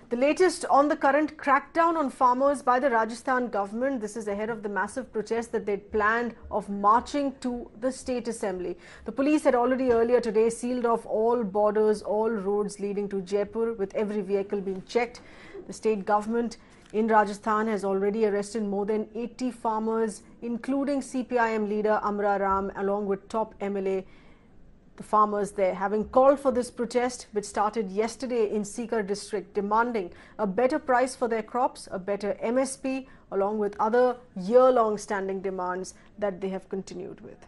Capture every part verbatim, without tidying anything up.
The latest on the current crackdown on farmers by the Rajasthan government. This is ahead of the massive protest that they'd planned of marching to the state assembly. The police had already earlier today sealed off all borders, all roads leading to Jaipur, with every vehicle being checked. The state government in Rajasthan has already arrested more than eighty farmers, including C P I M leader Amra Ram, along with top M L A. The farmers there having called for this protest, which started yesterday in Sikar district, demanding a better price for their crops, a better M S P, along with other year-long standing demands that they have continued with.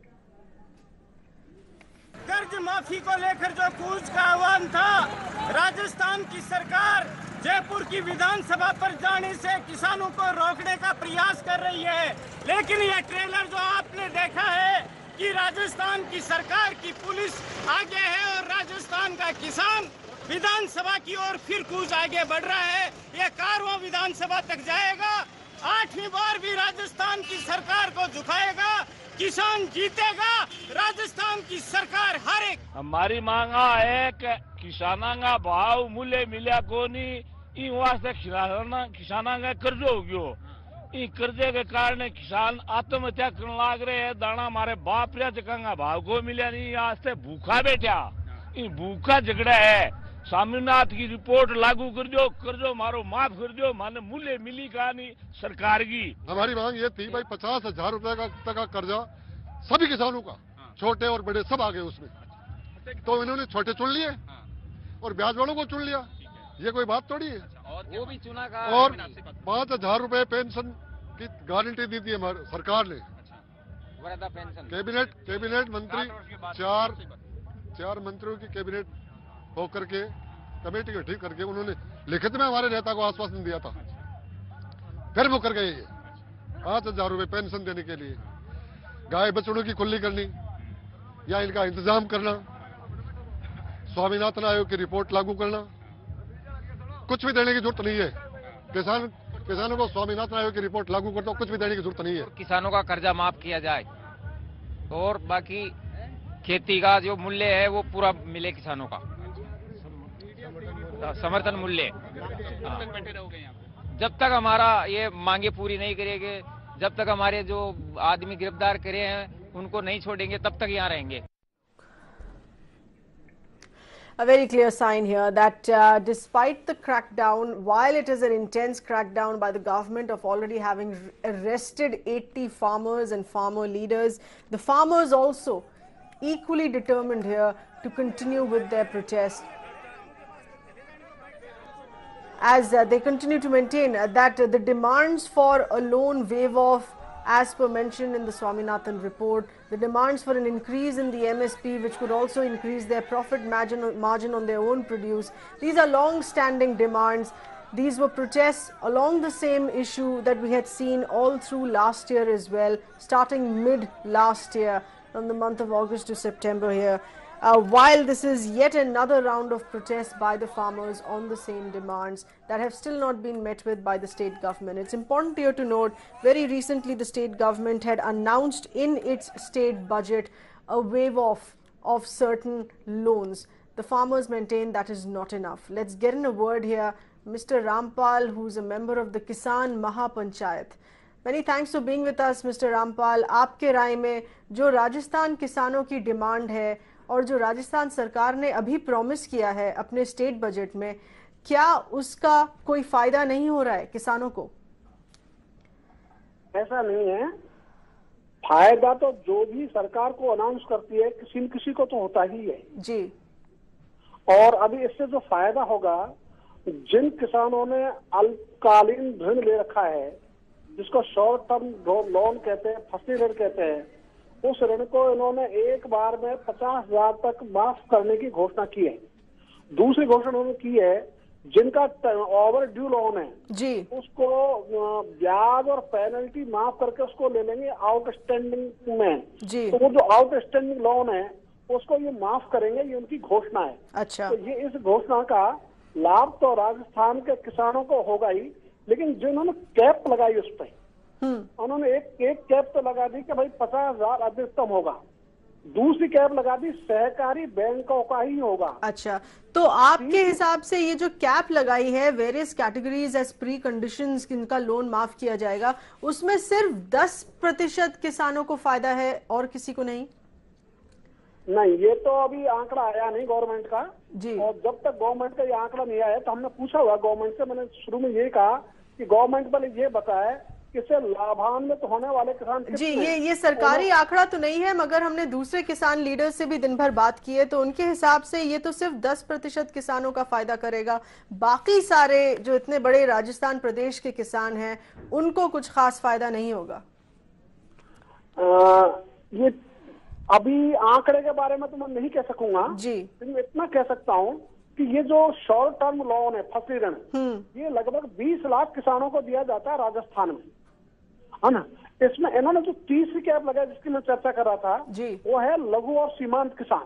कर्ज माफी को लेकर जो कूच का आह्वान था, राजस्थान की सरकार जयपुर की विधानसभा पर जाने से किसानों को रोकने का प्रयास कर रही है। लेकिन यह ट्रेलर जो आपने देखा है कि राजस्थान की सरकार की पुलिस आगे है और राजस्थान का किसान विधानसभा की ओर फिर कूच आगे बढ़ रहा है। यह कारवां विधानसभा तक जाएगा। आठवीं बार भी राजस्थान की सरकार को झुकाएगा। किसान जीतेगा। राजस्थान की सरकार हर एक हमारी मांगा है कि किसाना का भाव मूल्य मिला को नहीं, इन वास्ते किसाना किसाना का कर्ज हो गयो। इन कर्जे के कारण किसान आत्महत्या करने लग रहे हैं। दाना हमारे बाप रे जगह भाव को मिला नहीं, आज से भूखा बैठा। इन भूखा झगड़ा है। स्वामीनाथ की रिपोर्ट लागू कर दो, कर्जो मारो माफ कर दो, माने मूल्य मिली का नहीं सरकार की। हमारी मांग ये थी भाई पचास हजार रुपए का तक का कर्जा सभी किसानों का, छोटे और बड़े सब आ गए उसमें। तो इन्होंने छोटे चुन लिए और ब्याज वालों को चुन लिया। ये कोई बात थोड़ी है। वो भी चुना का और पाँच हजार रुपए पेंशन की गारंटी दी थी हमारी सरकार ने। वृद्धा पेंशन कैबिनेट कैबिनेट मंत्री चार चार मंत्रियों की कैबिनेट होकर के कमेटी गठित करके उन्होंने लिखित में हमारे नेता को आश्वासन दिया था। फिर वो कर गए ये पांच हजार रुपए पेंशन देने के लिए। गाय बछड़ों की खुली करनी या इनका इंतजाम करना, स्वामीनाथन आयोग की रिपोर्ट लागू करना, कुछ भी देने की जरूरत नहीं है। किसान किसानों को स्वामीनाथन आयोग की रिपोर्ट लागू कर दो, कुछ भी देने की जरूरत नहीं है। किसानों का कर्जा माफ किया जाए और बाकी खेती का जो मूल्य है वो पूरा मिले किसानों का, समर्थन मूल्य। जब तक हमारा ये मांगे पूरी नहीं करेंगे, जब तक हमारे जो आदमी गिरफ्तार करे हैं उनको नहीं छोड़ेंगे, तब तक यहाँ रहेंगे। A very clear sign here that uh, despite the crackdown, while it is an intense crackdown by the government of already having arrested eighty farmers and farmer leaders, the farmers also equally determined here to continue with their protest, as uh, they continue to maintain uh, that uh, the demands for a loan waive-off, as per mentioned in the Swaminathan report, the demands for an increase in the M S P, which could also increase their profit margin, margin on their own produce. These are long-standing demands. These were protests along the same issue that we had seen all through last year as well, starting mid last year, from the month of August to September here. Uh, while this is yet another round of protests by the farmers on the same demands that have still not been met with by the state government. It's important here to note, very recently the state government had announced in its state budget a waive-off of certain loans. The farmers maintain that is not enough. Let's get in a word here. Mister Rampal, who's a member of the Kisan Mahapanchayat. Many thanks for being with us, Mister Rampal. आपके राय में जो राजस्थान किसानों की demand है और जो राजस्थान सरकार ने अभी प्रॉमिस किया है अपने स्टेट बजट में, क्या उसका कोई फायदा नहीं हो रहा है किसानों को? ऐसा नहीं है। फायदा तो जो भी सरकार को अनाउंस करती है किसी न किसी को तो होता ही है जी। और अभी इससे जो फायदा होगा, जिन किसानों ने अल्पकालीन ऋण ले रखा है, जिसको शॉर्ट टर्म लोन कहते हैं, फसली ऋण कहते हैं, उस ऋण को इन्होंने एक बार में पचास हजार तक माफ करने की घोषणा की है। दूसरी घोषणा उन्होंने की है, जिनका ओवर ड्यू लोन है जी, उसको ब्याज और पेनल्टी माफ करके उसको ले लेंगे आउटस्टैंडिंग में जी। तो वो जो आउटस्टैंडिंग लोन है उसको ये माफ करेंगे, ये उनकी घोषणा है। अच्छा। तो ये इस घोषणा का लाभ तो राजस्थान के किसानों को होगा ही, लेकिन जिन्होंने कैप लगाई उस पर, उन्होंने एक एक कैप तो लगा दी कि भाई पचास हजार अधिकतम होगा। दूसरी कैप लगा दी सहकारी बैंकों का ही होगा। अच्छा, तो आपके हिसाब से ये जो कैप लगाई है various categories as preconditions जिनका लोन माफ किया जाएगा, उसमें सिर्फ दस प्रतिशत किसानों को फायदा है और किसी को नहीं? नहीं, ये तो अभी आंकड़ा आया नहीं गवर्नमेंट का जी। और जब तक गवर्नमेंट का ये आंकड़ा नहीं आया तो हमने पूछा हुआ गवर्नमेंट से। मैंने शुरू में यही कहा कि गवर्नमेंट पहले ये बताए कि इससे लाभान्वित होने वाले किसान जी। ये ये सरकारी आंकड़ा तो नहीं है, मगर हमने दूसरे किसान लीडर से भी दिन भर बात की है तो उनके हिसाब से ये तो सिर्फ दस प्रतिशत किसानों का फायदा करेगा, बाकी सारे जो इतने बड़े राजस्थान प्रदेश के किसान हैं उनको कुछ खास फायदा नहीं होगा। आ, ये अभी आंकड़े के बारे में तो मैं नहीं कह सकूंगा जी, लेकिन इतना कह सकता हूँ कि ये जो शॉर्ट टर्म लोन है फसली ऋण, ये लगभग बीस लाख किसानों को दिया जाता है राजस्थान में, है ना। इसमें इन्होंने जो तीसरी कैप लगाई जिसकी मैं चर्चा कर रहा था जी, वो है लघु और सीमांत किसान।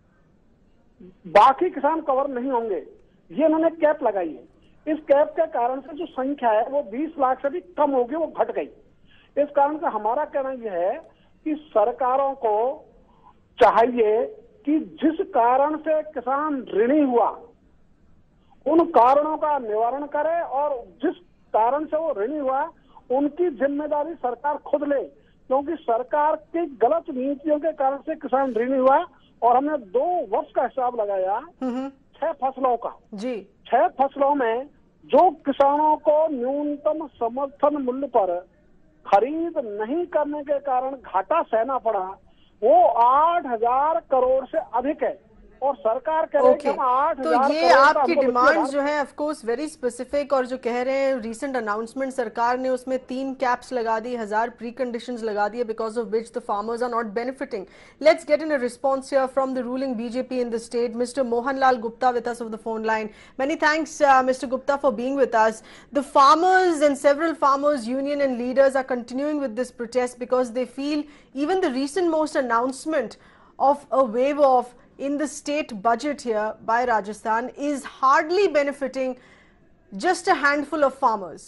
बाकी किसान कवर नहीं होंगे, ये इन्होंने कैप लगाई है। इस कैप के कारण से जो संख्या है वो बीस लाख से भी कम होगी, वो घट गई। इस कारण से हमारा कहना यह है कि सरकारों को चाहिए कि जिस कारण से किसान ऋणी हुआ उन कारणों का निवारण करे और जिस कारण से वो ऋणी हुआ उनकी जिम्मेदारी सरकार खुद ले, क्योंकि सरकार की गलत नीतियों के कारण से किसान ऋणी हुआ। और हमने दो वर्ष का हिसाब लगाया छह फसलों का जी। छह फसलों में जो किसानों को न्यूनतम समर्थन मूल्य पर खरीद नहीं करने के कारण घाटा सहना पड़ा वो आठ हजार करोड़ से अधिक है और सरकार कह रही है कि हम आठ तो हजार ये आपकी डिमांड जो है ऑफ कोर्स वेरी स्पेसिफिक, और जो कह रहे हैं रीसेंट अनाउंसमेंट सरकार ने उसमें तीन कैप्स लगा दी, हजार प्री कंडीशंस लगा दिए because of which the farmers are not benefiting. Let's get in a response here from the ruling BJP in the state, mister Mohanlal Gupta with us of the phone line. Many thanks uh, Mister Gupta for being with us. The farmers and several farmers union and leaders are continuing with this protest because they feel even the recent most announcement of a waiver of in the state budget here by Rajasthan is hardly benefiting just a handful of farmers.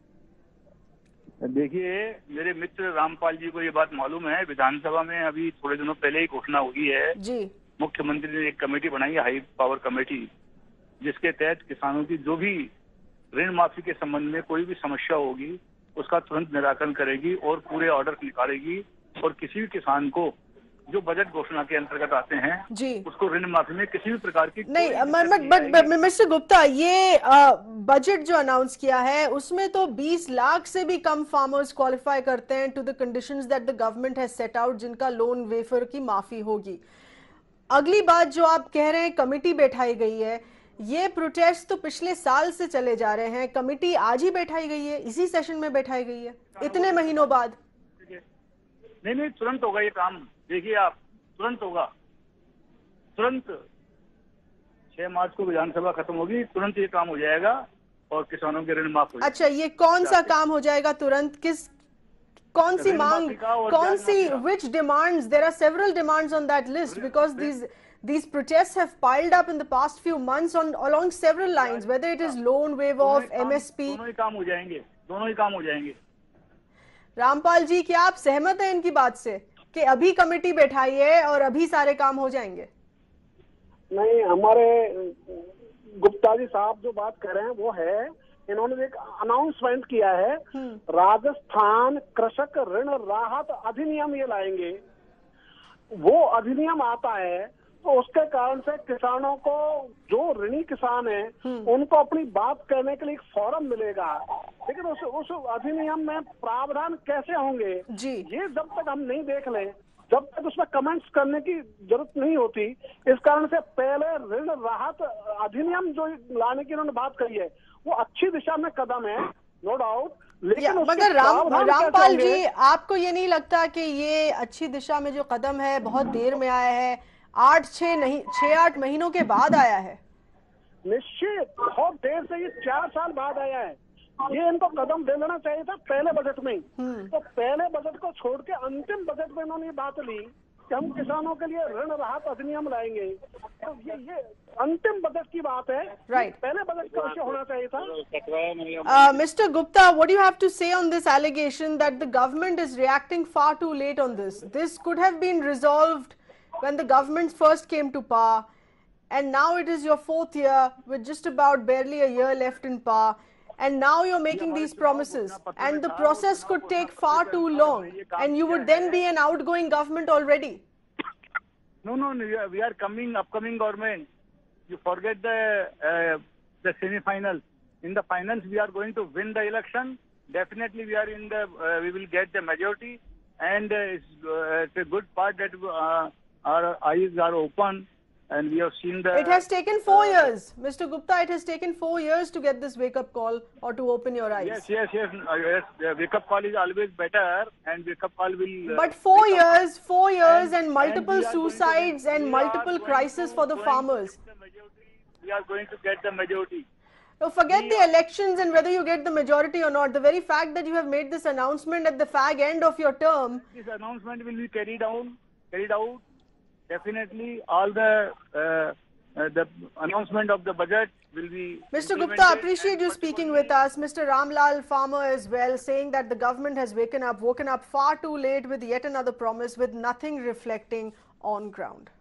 देखिए, मेरे मित्र रामपाल जी को ये बात मालूम है, विधानसभा में अभी थोड़े दिनों पहले ही घोषणा हुई है जी। मुख्यमंत्री ने एक कमेटी बनाई है, हाई पावर कमेटी, जिसके तहत किसानों की जो भी ऋण माफी के संबंध में कोई भी समस्या होगी उसका तुरंत निराकरण करेगी और पूरे ऑर्डर निकालेगी और किसी भी किसान को जो बजट घोषणा के अंतर्गत आते हैं जी उसको ऋण माफी में किसी भी प्रकार की नहीं। बट मिस्टर गुप्ता, ये आ, बजट जो अनाउंस किया है उसमें तो बीस लाख से भी कम फार्मर्स क्वालिफाई करते हैं to the conditions that the government has set out, जिनका लोन वेफर की माफी होगी। अगली बात जो आप कह रहे हैं कमेटी बैठाई गई है, ये प्रोटेस्ट तो पिछले साल से चले जा रहे हैं, कमेटी आज ही बैठाई गई है, इसी सेशन में बैठाई गई है इतने महीनों बाद? नहीं नहीं, तुरंत होगा ये काम। देखिए आप, तुरंत होगा, तुरंत छह मार्च को विधानसभा खत्म होगी, तुरंत ये काम हो जाएगा और किसानों के ऋण माफ हो जाएगा। अच्छा, ये कौन सा काम हो जाएगा तुरंत? किस कौन सी मांग, कौन सी which demands? There are several demands on that list because these these protests have piled up in the past few months on along several lines, whether it is loan waiver of M S P. दोनों ही काम हो जाएंगे, दोनों ही काम हो जाएंगे। रामपाल जी, क्या आप सहमत हैं इनकी बात से कि अभी कमेटी बैठाई है और अभी सारे काम हो जाएंगे? नहीं, हमारे गुप्ता जी साहब जो बात कर रहे हैं वो है, इन्होंने एक अनाउंसमेंट किया है, राजस्थान कृषक ऋण राहत अधिनियम ये लाएंगे। वो अधिनियम आता है तो उसके कारण से किसानों को, जो ऋणी किसान हैं, उनको अपनी बात करने के लिए एक फोरम मिलेगा। लेकिन उस उस अधिनियम में प्रावधान कैसे होंगे जी, ये जब तक हम नहीं देख लें, जब तक उसमें कमेंट्स करने की जरूरत नहीं होती। इस कारण से पहले ऋण राहत अधिनियम जो लाने की इन्होंने बात कही है वो अच्छी दिशा में कदम है, नो डाउट। लेकिन मगर राम रामपाल जी, आपको ये नहीं लगता कि ये अच्छी दिशा में जो कदम है बहुत देर में आया है, आठ छह नहीं छह आठ महीनों के बाद आया है? निश्चित, बहुत देर से, ये चार साल बाद आया है। ये इनको कदम दे लेना चाहिए था पहले बजट में ही। तो पहले बजट को छोड़ के अंतिम बजट में इन्होंने ये बात ली कि हम किसानों के लिए ऋण राहत अधिनियम लाएंगे। तो ये ये अंतिम बजट की बात है, राइट। पहले बजट का विषय होना चाहिए था। Mister Gupta, what do you have to say on this allegation that the government is reacting far too late on this? This could have been resolved when the government first came to power, and now it is your fourth year with just about barely a year left in power, and now you're making these promises, and the process could take far too long, and you would then be an outgoing government already. No, no, no, we are, we are coming, upcoming government. You forget the uh, the semi-finals. In the finals, we are going to win the election. Definitely, we are in the. Uh, we will get the majority, and uh, it's, uh, it's a good part that uh, our eyes are open, and we have seen the. It has taken four years, Mister Gupta. It has taken four years to get this wake-up call or to open your eyes. Yes, yes, yes, uh, yes. The wake-up call is always better, and wake-up call will. Uh, but four years, four years, and, and multiple and suicides to, and multiple crises for the farmers. We are going to get the majority. No, forget the elections and whether you get the majority or not. The very fact that you have made this announcement at the fag end of your term. This announcement will be carried out. Carried out. Definitely, all the uh, uh, the announcement of the budget will be. Mister Gupta, appreciate you speaking with us. Mister Ramlal Farmer as well, saying that the government has waken up, woken up far too late with yet another promise, with nothing reflecting on ground.